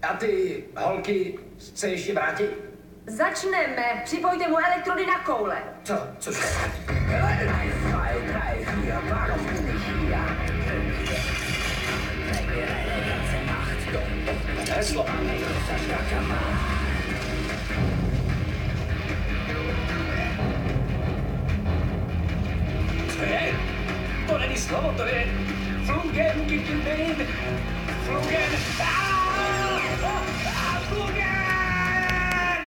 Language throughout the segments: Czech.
A ty holky se ještě vrátí? Začneme. Připojte mu elektrody na koule. Co? Cože? Heslo. Co je? To není slovo, to je Flugen Gigibin. Flugen. Flugen!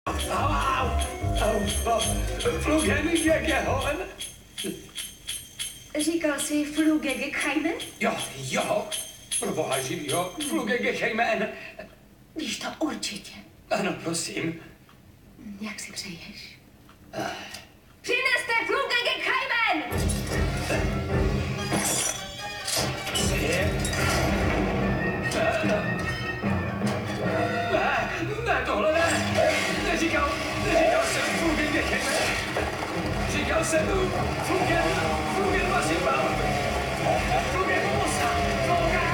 Flugen Gegehoen. Říkal jsi Flugegekheime? Jo. Pro boha živýho. Flugegekheime. Víš to určitě. Ano, prosím. Jak si přeješ? Přineste Flugegekheime! Ne, tohle ne. Neříkal jsem Flugegekheime. Říkal jsem Flugen Masipal. Flugen Mosa.